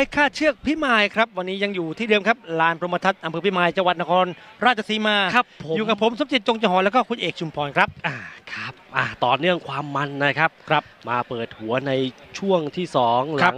คาดเชือกพิมายครับวันนี้ยังอยู่ที่เดิมครับลานพรหมทัศน์อำเภอพิมายจังหวัดนครราชสีมาครับอยู่กับผมสมจิตจงจหอแล้วก็คุณเอกชุมพรครับครับต่อเนื่องความมันนะครับมาเปิดหัวในช่วงที่2หลัง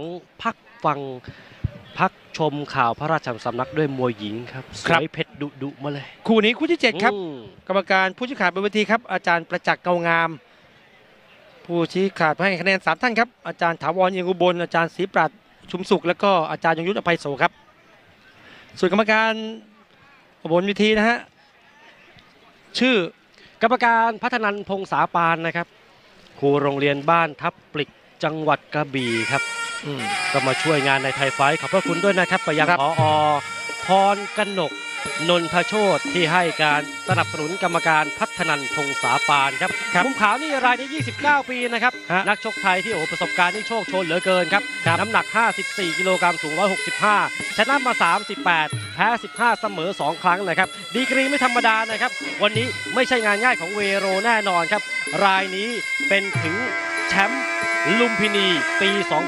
พักชมข่าวพระราชสำนักด้วยมวยหญิงครับสวยเพชรดุมาเลยคู่นี้คู่ที่7ครับกรรมการผู้ชี้ขาดบนเวทีครับอาจารย์ประจักษ์เกางามผู้ชี้ขาดให้คะแนน3ท่านครับอาจารย์ถาวรเอียงอุบลอาจารย์ศรีปราดชุมสุขแล้วก็อาจารย์ยงยุทธอภัยโสครับส่วนกรรมการบนเวทีนะฮะชื่อกรรมการพัฒนันพงษาปานนะครับครูโรงเรียนบ้านทับปลิกจังหวัดกระบี่ครับก็มาช่วยงานในไทยไฟท์ขอบพระคุณด้วยนะครับไปยังผอ.พรกนกนนทโชติที่ให้การสนับสนุนกรรมการพัฒนันพงษาปานครับมุมขาวนี่รายที่29 ปีนะครับนักชกไทยที่ประสบการณ์ที่โชคโชนเหลือเกินครับน้ำหนัก54 กิโลกรัมสูง165ชนะมา38แพ้15เสมอ2ครั้งนะครับดีกรีไม่ธรรมดานะครับวันนี้ไม่ใช่งานง่ายของเวโรแน่นอนครับรายนี้เป็นถึงแชมป์ลุมพินีปี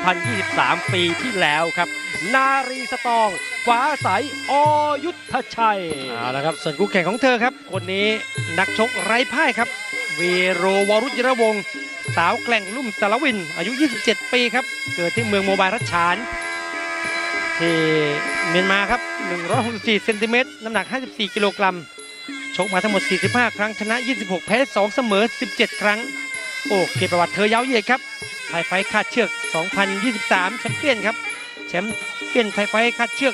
2023 ปีที่แล้วครับนารีสตองฟ้าใสอยุทธชัยแล้วครับส่วนคู่แข่งของเธอครับคนนี้นักชกไร้พ่ายครับเวโรวรุจิรวงศ์สาวแกร่งลุ่มสารวินอายุ27 ปีครับเกิดที่เมืองโมบายรัชฉานที่เมียนมาครับ164 เซนติเมตรน้ำหนัก54 กิโลกรัมชกมาทั้งหมด45 ครั้งชนะ26แพ้2เสมอ17 ครั้งโอ้เกียรติประวัติเธอยาวเหยียดครับไทยไฟท์คาดเชือก 2023 แชมเปี้ยนครับแชมเปี้ยนไทยไฟท์คาดเชือก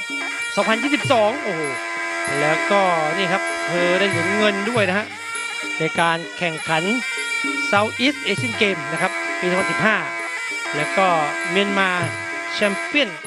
2022 โอ้โหแล้วก็นี่ครับเธอได้เหรียญเงินด้วยนะฮะในการแข่งขัน Southeast Asian Game นะครับปี 2015 แล้วก็เมียนมาแชมเปี้ยน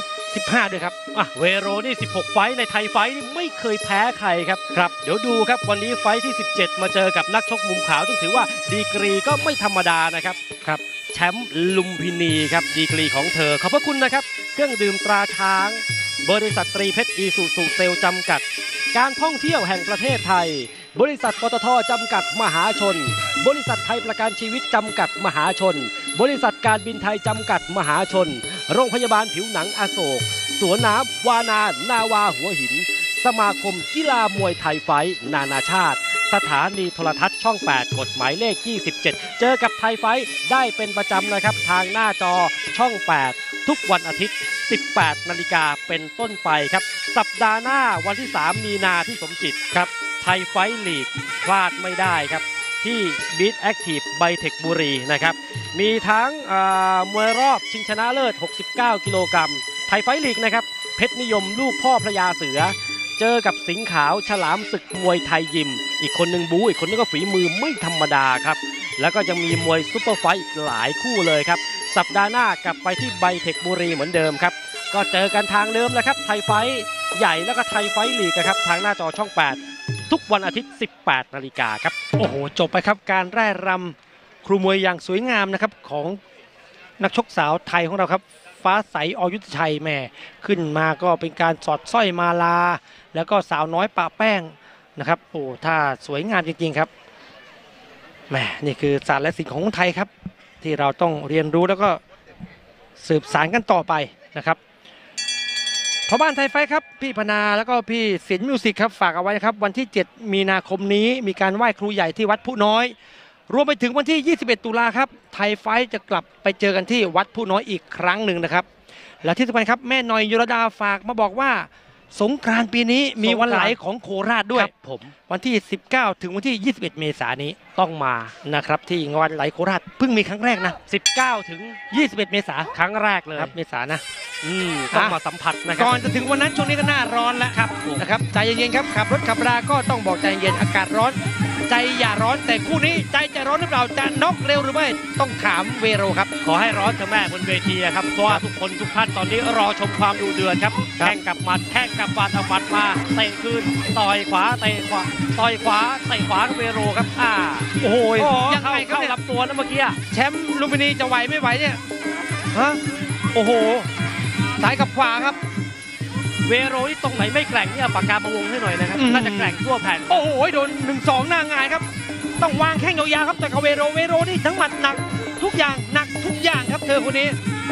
2015 ด้วยครับเวโรนี่16 ไฟท์ในไทยไฟท์นี่ไม่เคยแพ้ใครครับเดี๋ยวดูครับวันนี้ไฟท์ที่17มาเจอกับนักชกมุมขาวซึ่งถือว่าดีกรีก็ไม่ธรรมดานะครับแชมป์ลุมพินีครับดีกรีของเธอขอบพระคุณนะครับเครื่องดื่มตราช้างบริษัทตรีเพชรอีซูซูเซลจำกัดการท่องเที่ยวแห่งประเทศไทยบริษัทปตท.จำกัดมหาชนบริษัทไทยประกันชีวิตจำกัดมหาชนบริษัทการบินไทยจำกัดมหาชนโรงพยาบาลผิวหนังอโศกสวนน้ำวานานาวาหัวหินสมาคมกีฬามวยไทยไฟท์นานาชาติสถานีโทรทัศน์ช่อง8กฎหมายเลข27เจอกับไทยไฟท์ได้เป็นประจำนะครับทางหน้าจอช่อง8ทุกวันอาทิตย์ 18 นาฬิกาเป็นต้นไปครับสัปดาห์หน้าวันที่3 มีนาที่สมจิตครับไทยไฟท์ลีกพลาดไม่ได้ครับที่บีทแอคทีฟไบเทคบุรีนะครับมีทั้งมวยรอบชิงชนะเลิศ69 กิโลกรัมไทยไฟท์ลีกนะครับเพชรนิยมลูกพ่อพระยาเสือเจอกับสิงห์ขาวฉลามศึกมวยไทยยิมอีกคนหนึ่งบู๊อีกคนนึงก็ฝีมือไม่ธรรมดาครับแล้วก็จะมีมวยซุปเปอร์ไฟท์อีกหลายคู่เลยครับสัปดาห์หน้ากลับไปที่ไบเทคบุรีเหมือนเดิมครับก็เจอกันทางเดิมแล้วครับไทยไฟท์ใหญ่แล้วก็ไทยไฟท์ลีกครับทางหน้าจอช่อง8ทุกวันอาทิตย์ 18 นาฬิกาครับโอ้โหจบไปครับการไร่รำครูมวยอย่างสวยงามนะครับของนักชกสาวไทยของเราครับฟ้าใสอยุทธชัยแม่ขึ้นมาก็เป็นการสอดสร้อยมาลาแล้วก็สาวน้อยปะแป้งนะครับโอ้ถ้าสวยงามจริงๆครับแม่นี่คือศาสตร์และศิลป์ของไทยครับที่เราต้องเรียนรู้แล้วก็สืบสานกันต่อไปนะครับพ่อบ้านไทยไฟครับพี่พนาแล้วก็พี่ศิลป์มิวสิกครับฝากเอาไว้นะครับวันที่7 มีนาคมนี้มีการไหว้ครูใหญ่ที่วัดผู้น้อยรวมไปถึงวันที่21 ตุลาครับไทยไฟจะกลับไปเจอกันที่วัดผู้น้อยอีกครั้งหนึ่งนะครับและที่สำคัญครับแม่หน่อยยรดาฝากมาบอกว่าสงกรานต์ปีนี้มีวันไหลของโคราชด้วยวันที่19 ถึงวันที่21 เมษายนนี้ต้องมานะครับที่งานไหลโคราชเพิ่งมีครั้งแรกนะ19 ถึง21 เมษายนครั้งแรกเลยครับเมษายนนะต้องมาสัมผัสนะครับก่อนจะถึงวันนั้นช่วงนี้ก็หน้าร้อนแล้วครับนะครับใจเย็นๆครับขับรถขับราก็ต้องบอกใจเย็นอากาศร้อนใจอย่าร้อนแต่คู่นี้ใจจะร้อนหรือเปล่าจะน็อกเร็วหรือไม่ต้องถามเวโรครับขอให้ร้อนเถอะแม่บนเวทีครับเพราะว่าทุกคนทุกท่านตอนนี้รอชมความดุเดือดครับแข่งกับหมัดแข่งกับหมัดเอาหมัดมาเตะคืนต่อยขวาเตะขวาต่อยขวาเตะขวาเวโรครับโอ้โหยังไงเข้าลำตัวนะเมื่อกี้แชมป์ลุมพินีจะไหวไม่ไหวเนี่ยฮะโอ้โหซ้ายกับขวาครับเวโรนี่ตรงไหนไม่แกร่งเนี่ยปากกามาวงให้หน่อยนะครับน่าจะแกร่งทั่วแผ่นโอ้โหโดน 1-2 หน้างายครับต้องวางแข้งยาวๆครับแต่กับเวโรนี่ทั้งหมัดหนักทุกอย่างหนักทุกอย่างครับเธอคนนี้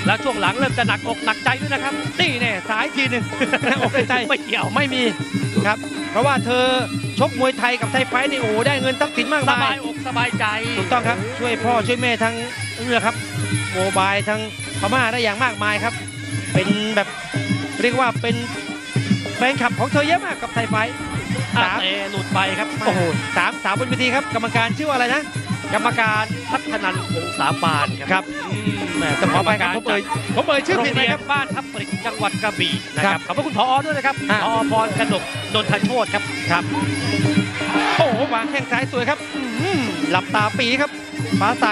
แล้วช่วงหลังเริ่มจะหนักอกหนักใจด้วยนะครับนี่แน่สายทีหนึ่ง อกใจไม่เกี่ยวไม่มีครับ เพราะว่าเธอชกมวยไทยกับไทยไฟท์นี่โอ้โหได้เงินทรัพย์สินมากสมาบาย ยอกสบายใจถูกต้องครับช่วยพ่อช่วยแม่ทั้งนี่แหละครับโมบายทั้งพม่าได้อย่างมากมายครับ เป็นแบบเรียกว่าเป็นแฟนคลับของเธอเยอะมากกับไทยไฟท์อาเตะหลุดไปครับโอ้โหสาวบนเวทีครับกรรมการชื่อว่าอะไรนะกรรมการพัฒนันท์องศาปานครับครับแหมแต่ขอไปครับผมเอ่ยชื่อโรงผิดไหมเรียคน รับบ้านทับปริกจังหวัดกระบี่นะคครัรับบ ขอบพระคุณผอด้วยนะครับอ่าผอพรกนกนนทโชตครับครับโอ้โหวางแข้งซ้ายสวยครับหลับตาปีครับฟ้าใส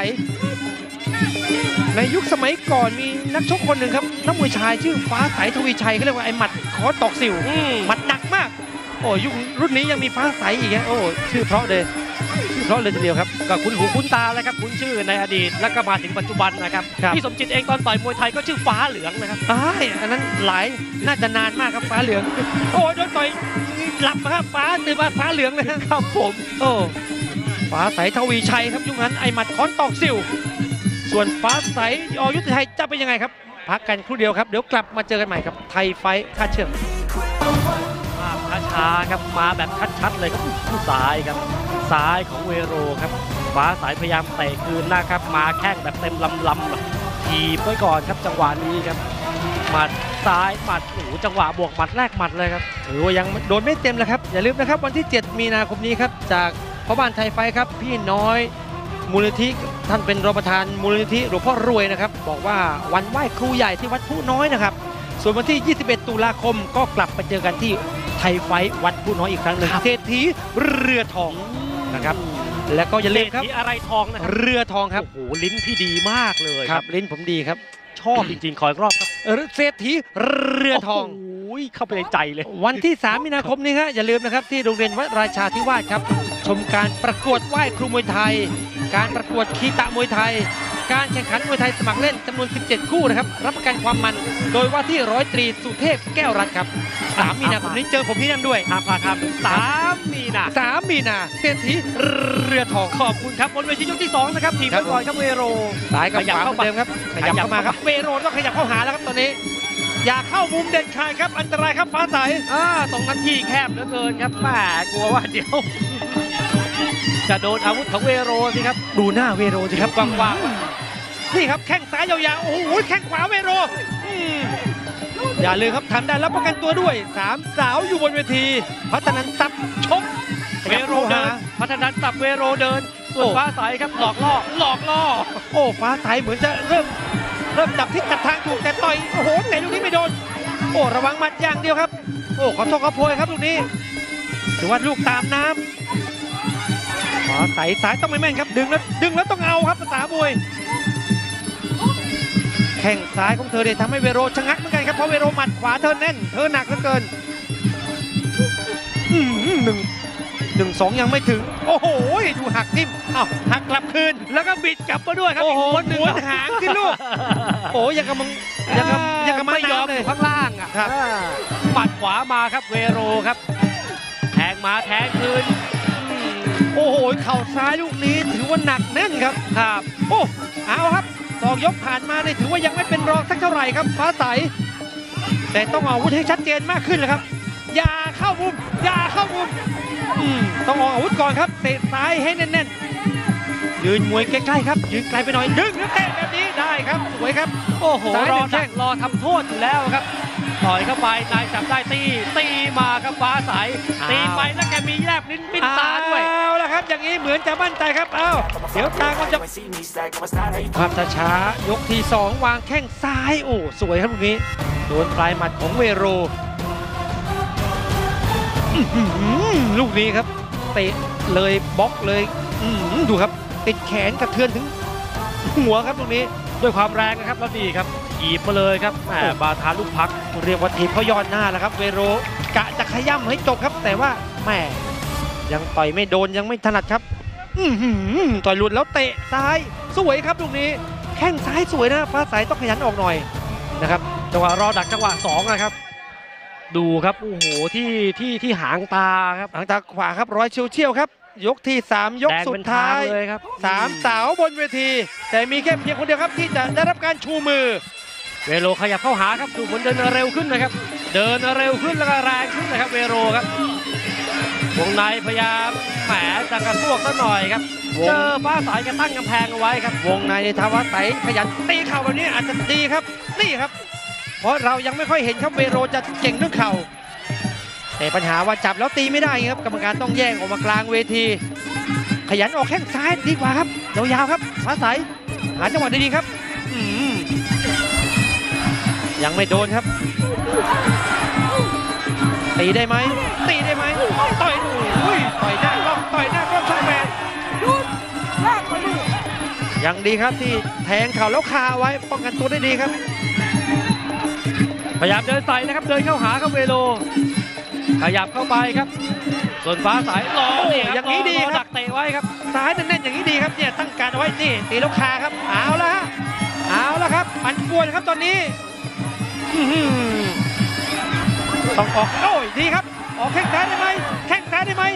ในยุคสมัยก่อนมีนักชกคนหนึ่งครับนักมวยชายชื่อฟ้าใสทวีชัยเขาเรียกว่าไอ้หมัดขอตอกสิวหมัดหนักมากโอ้ยุครุ่นนี้ยังมีฟ้าใสอีกฮะโอ้ชื่อเพราะเลยชื่อเพราะเลยทีเดียวครับก็คุ้นหูคุ้นตาแล้วครับคุ้นชื่อในอดีตแล้วก็มาถึงปัจจุบันนะครับครับพี่สมจิตเองตอนต่อยมวยไทยก็ชื่อฟ้าเหลืองนะครับอันนั้นหลายน่าจะนานมากครับฟ้าเหลืองโอ้โดนต่อยหลับครับฟ้าตื่นมาฟ้าเหลืองเลยครับผมโอ้ฟ้าใสทวีชัยครับยุคนั้นไอ้หมัดค้อนตอกสิวส่วนฟ้าใสอยุทธชัยจะเป็นยังไงครับพักกันครู่เดียวครับเดี๋ยวกลับมาเจอกันใหม่ครับไทยไฟท์ค่าเชือกภาพช้าๆครับมาแบบชัดๆเลยครับผู้ซ้ายครับซ้ายของเวโรครับฟ้าสายพยายามเตะคืนนะครับมาแข้งแบบเต็มลำทีบไว้ก่อนครับจังหวะนี้ครับหมัดซ้ายหมัดโอ้โหจังหวะบวกหมัดแรกหมัดเลยครับถือว่ายังโดนไม่เต็มแล้วครับอย่าลืมนะครับวันที่ 7 มีนาคมนี้ครับจากพ่อบ้านไทยไฟท์ครับพี่น้อยมูลนิธิท่านเป็นรองประธานมูลนิธิหลวงพ่อรวยนะครับบอกว่าวันไหว้ครูใหญ่ที่วัดผู้น้อยนะครับส่วนวันที่ 21 ตุลาคมก็กลับไปเจอกันที่ไทยไฟท์วัดผู้น้อยอีกครั้งหนึ่งเศรษฐีเรือทองนะครับแล้วก็อย่าลืมครับที่อะไรทองนะครับเรือทองครับโอ้โหลิ้นพี่ดีมากเลยครับลิ้นผมดีครับชอบจริงๆขออีกรอบครับเศรษฐีเรือทองโอ้ยเข้าไปในใจเลยวันที่ 3 มีนาคมนี้ฮะอย่าลืมนะครับที่โรงเรียนวัดราชาธิวาสครับชมการประกวดไหว้ครูมวยไทย การประกวดคีตะมวยไทย การแข่งขันมวยไทยสมัครเล่นจำนวน 17 คู่นะครับรับประกันความมันโดยว่าที่ร้อยตรีสุเทพแก้วรัตน์ครับ 3 มีนาคมนี้เจอผมที่นั่นด้วยห้ามพลาดห้าม3 มีนา 3 มีนาเศรษฐีเรือทองขอบคุณครับบนเวทียกที่ 2 นะครับทีมครับก่อนครับเวโรสายกับขยับขวาเข้าเหมือนเดิมครับขยับเข้ามาครับเวโรต้องขยับเข้าหาแล้วครับตอนนี้ อย่าเข้ามุมเด็ดขาดครับอันตรายครับฟ้าใสตรงนั้นที่แคบเหลือเกินครับแหมกลัวว่าเดี๋ยว จะโดนอาวุธของเวโรสิครับดูหน้าเวโรสิครับกว้างๆนี่ครับแข้งซ้ายยาวๆโอ้โหแข้งขวาเวโรอย่าลืมครับทำได้รับประกันตัวด้วย3สาวอยู่บนเวทีพัฒนันซับชกเวโรเดินพัฒนันตับเวโรเดินส่วนฟ้าใสครับหลอกล่อโอ้ฟ้าใสเหมือนจะเริ่มจับทิศจับทางถูกแต่ต่อยโอ้โหแต่ลูกนี้ไม่โดนโอ้ระวังหมัดอย่างเดียวครับโอ้ขอโทษขอโพยครับลูกนี้ถือว่าลูกตามน้ำฟ้าใสสายต้องไม่แม่นครับดึงแล้วต้องเอาครับภาษามวยแข้งซ้ายของเธอเนี่ยทำให้เวโรชะงักเหมือนกันครับเพราะเวโรหมัดขวาเธอแน่นเธอหนักเหลือเกินหนึ่งสองยังไม่ถึงโอ้โหดูหักทิ่มอ้าวหักกลับคืนแล้วก็บิดกลับมาด้วยครับโอ้โหอีกคนหนึ่งหมุนหางขึ้นลูกโอ้ยังกับมึงยังกับมาไม่ยอมน้ำเลอย ยู่ข้างล่างอ่ะครับหมัดขวามาครับเวโรครับแทงมาแทงคืนโอ้โหเข่าซ้ายลูกนี้ถือว่าหนักแน่นครับครับโอ้เอาครับ2 ยกผ่านมาเนี่ยถือว่ายังไม่เป็นรองสักเท่าไหร่ครับฟ้าใสแต่ต้องเอาอาวุธให้ชัดเจนมากขึ้นเลยครับอย่าเข้ามุมต้องออกอาวุธก่อนครับเตะซ้ายให้แน่นๆยืนมวยใกล้ๆครับยืนไกลไปหน่อยดึงแล้วเตะแบบนี้ได้ครับสวยครับโอ้โหซ้ายรหอนึ่งแข้ดังกรอทำโทษอยู่แล้วครับต่อยเข้าไปนายจับได้ตีมาครับฟ้าใสตีไปแล้วแกมีแลบลิ้นปิ้นตาด้วยเอาละครับอย่างนี้เหมือนจะมั่นใจครับเอาเดี๋ยวตาก็จะภาพช้าๆยกที่ 2 วางแข้งซ้ายโอ้สวยครับลูกนี้โดนปลายหมัดของเวโรลูกนี้ครับเตะเลยบล็อกเลยดูครับติดแขนกระเทือนถึงหัวครับลูกนี้ด้วยความแรงนะครับแล้วนี่ครับถีบมาเลยครับแหมบาทาลูกพักเรียกว่าทีบเขายอดหน้าแล้วครับเวโรกะจะขย้ำให้จบครับแต่ว่าแหมยังต่อยไม่โดนยังไม่ถนัดครับต่อยหลุดแล้วเตะซ้ายสวยครับลูกนี้แข้งซ้ายสวยนะฟ้าใสต้องขยันออกหน่อยนะครับจังหวะรอดักจังหวะ2นะครับดูครับโอ้โหที่หางตาครับหางตาขวาครับร้อยเชี่ยวๆครับยกที่ 3 ยกแดงสุเป็ดนทาท้าง ยเลยครับ 3 สาวบนเวที แต่มีแค่เพียงคนเดียวครับที่จะได้รับการชูมือเวโรขยับเข้าหาครับดูเหมือนเดินเร็วขึ้นนะครับเดินเร็วขึ้นแล้วก็แรงขึ้นนะครับเวโรครับวงในพยายามแหมจะกระซวกซะหน่อยครับเจอฟ้าใสกระตั้งกำแพงเอาไว้ครับวงในทว่าใสขยันตีเข่าแบบนี้อาจจะดีครับนี่ครับเพราะเรายังไม่ค่อยเห็นครับเวโรจะเก่งเรื่องเข่าแต่ปัญหาว่าจับแล้วตีไม่ได้ครับกรรมการต้องแย่งออกมากลางเวทีขยันออกแข้งซ้ายดีกว่าครับยาวๆครับฟ้าใสหาจังหวะดีๆครับยังไม่โดนครับตีได้ไหมตีได้ไหมต่อยดูต่อยหน้ากล้องต่อยหน้ากล้องช่องแมนยังดีครับที่แทงเข่าแล้วคาไว้ป้องกันตัวได้ดีครับพยายามเดินใส่นะครับเดินเข้าหาครับเวโรขยับเข้าไปครับส่วนฟ้าใสรอเนี่ยอย่างนี้ดีครับดักเตะไว้ครับซ้ายแน่นๆอย่างนี้ดีครับเนี่ยตั้งการเอาไว้นี่ตีแล้วคาครับเอาละฮะเอาละครับปั่นป่วนครับตอนนี้ต้องออกโอ้ยดีครับออกแข้งซ้ายได้ไหมแข้งซ้ายได้ไหม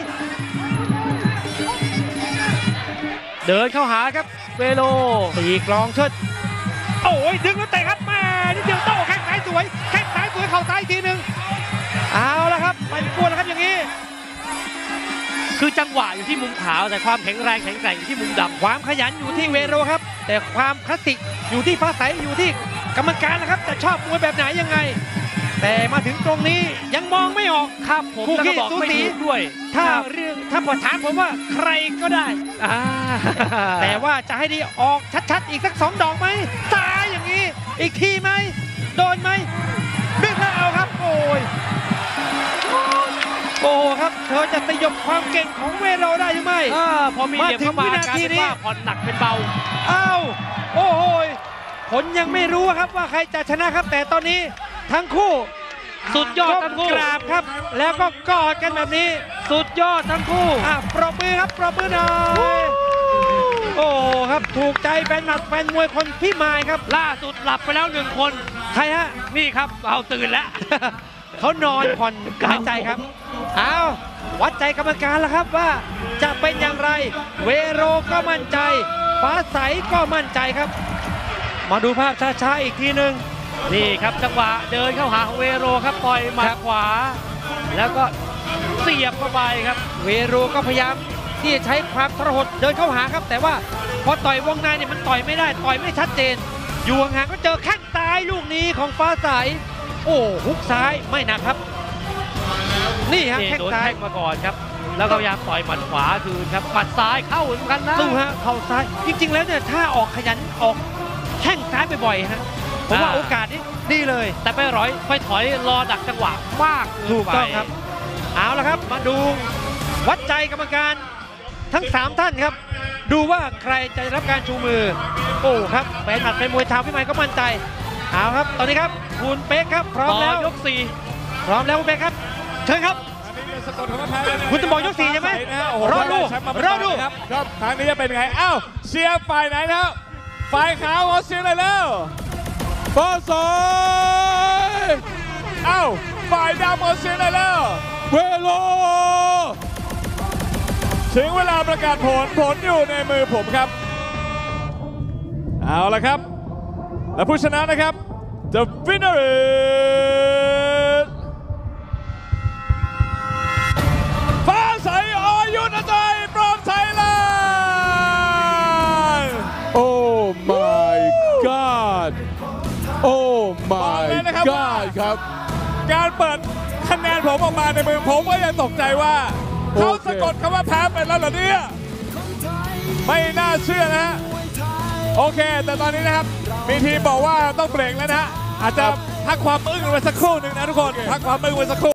เดินเข้าหาครับเวโรตีกลองเชิดโอ้ยดึงแล้วเตะครับมานิดเดียวโต้แข้งซ้ายสวยแข้งซ้ายสวยเข่าซ้ายอีกทีหนึ่งเอาละครับปั่นป่วนแล้วครับอย่างนี้คือจังหวะอยู่ที่มุมขาวแต่ความแข็งแรงแข็งแกร่งอยู่ที่มุมดำความขยันอยู่ที่เวโรครับแต่ความคลาสสิกอยู่ที่ฟ้าใสอยู่ที่กรรมการนะครับจะชอบมวยแบบไหนยังไงแต่มาถึงตรงนี้ยังมองไม่ออกครับผมคู่ขี้สูสีด้วยถ้าพอถามผมว่าใครก็ได้แต่ว่าจะให้ดีออกชัดๆอีกสัก2 ดอกไหมซ้ายอย่างนี้อีกทีไหมโดนไหมดึงแล้วเอาครับโอ้ครับเธอจะสยบความเก่งของเวโรได้หรือไม่พอมีเหลี่ยมเข้ามาการเป็นว่าผ่อนหนักเป็นเบาโอ้โหผลยังไม่รู้ครับว่าใครจะชนะครับแต่ตอนนี้ทั้งคู่สุดยอดทั้งคู่กราบครับแล้วก็กอดกันแบบนี้สุดยอดทั้งคู่ปรบมือครับปรบมือหน่อยโอ้ครับถูกใจแฟนหมัดแฟนมวยคนพี่มายครับล่าสุดหลับไปแล้ว1 คนใครฮะนี่ครับเอาตื่นแล้วเขานอนผ่อนหายใจครับวัดใจกรรมการแล้วครับว่าจะเป็นอย่างไรเวโรก็มั่นใจฟ้าใสก็มั่นใจครับมาดูภาพช้าๆอีกทีหนึ่งนี่ครับจังหวะเดินเข้าหาของเวโรครับต่อยหมัดขวาแล้วก็เสียบเข้าไปครับเวโรก็พยายามที่จะใช้ความทรหดเดินเข้าหาครับแต่ว่าพอต่อยวงในเนี่ยมันต่อยไม่ได้ต่อยไม่ชัดเจนอยู่ห่างๆก็เจอแข้งซ้ายลูกนี้ของฟ้าใสฮุกซ้ายไม่หนักครับนี่ฮะแข้งซ้ายมาก่อนครับแล้วก็พยายามต่อยหมัดขวาคืนครับหมัดซ้ายเข้าเหมือนกันนะสู้ฮะเข้าซ้ายจริงๆแล้วเนี่ยถ้าออกขยันออกแข้งซ้ายบ่อยๆฮะผมว่าโอกาสนี้ดีเลยแต่ไปถอยรอดักจังหวะมากถูกต้องครับเอาละครับมาดูวัดใจกรรมการทั้ง3 ท่านครับดูว่าใครจะรับการชูมือครับแฟนหมัดเป็นมวยชาวพี่ไมค์ก็มั่นใจเอาครับตอนนี้ครับคุณเป๊กครับพร้อมแล้วยก4 พร้อมแล้วคุณเป๊กครับเชิญครับคุณจะบอกยก4ใช่ไหมรอดูครับทางนี้จะเป็นไงเชียร์ฝ่ายไหนนะครับฝ่ายขาวขอเชียร์เลยแล้วฟ้าใสฝ่ายดำขอเชียร์เลยแล้วเวโรถึงเวลาประกาศผลอยู่ในมือผมครับเอาละครับและผู้ชนะนะครับ The winner is ฟ้าใสอยุธชัย from Thailand Oh my God Oh my God ครับการเปิดคะแนนผมออกมาในมือผมก็ยังตกใจว่าเขาสะกดคำว่าแพ้ไปแล้วเหรอเนี่ยไม่น่าเชื่อนะฮะโอเคแต่ตอนนี้นะครับมีทีมบอกว่าต้องเบรกแล้วนะอาจจะพักความอึ้งไว้สักครู่หนึ่งนะทุกคนพักความอึ้งไว้สักครู่